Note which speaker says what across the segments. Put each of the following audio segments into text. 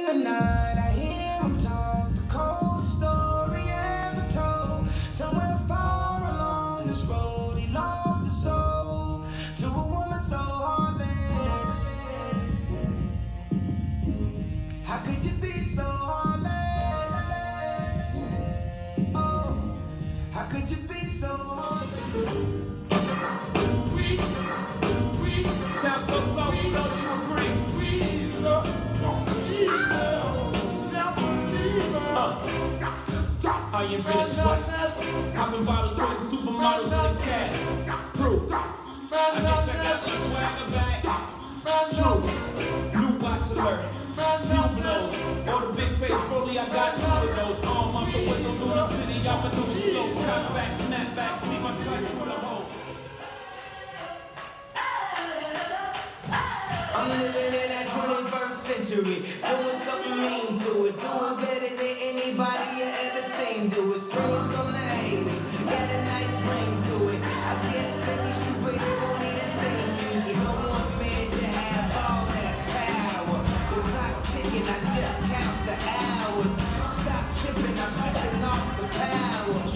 Speaker 1: in the night, I hear him talk, the coldest story ever told. Somewhere far along this road, he lost his soul to a woman so heartless. How could you be so heartless? Oh, how could you be so heartless? Sounds so soulful, don't you agree? I invented sweat. Popping bottles, putting supermodels in the cab. Proof. I guess I got my swagger back. Truth. New watch alert. New blows. Or the big face rollie, I got two of those. Arm out the window through the city. I'ma do the slow cut back, snap back. See my cut through the hole. I'm living in that 21st century, doing something mean to it, doing better than anybody you ever seen do it. Screams from the haters, got a nice ring to it. I guess any superhero need his theme music. No one man should have all that power. The clock's ticking, I just count the hours. Stop tripping, I'm tripping off the power.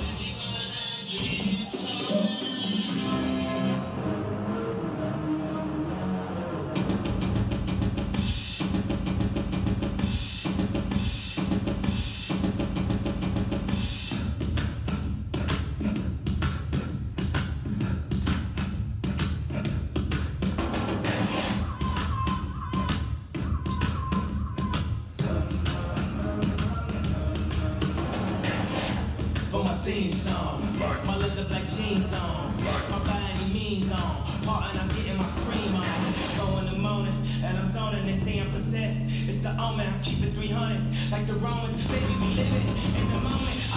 Speaker 1: Theme song, my leather black jeans on, my by any means on, part and I'm getting my scream on. Go in the morning and I'm zoning, they say I'm possessed. It's the omen, I keep it 300 like the Romans. Baby, we living in the moment.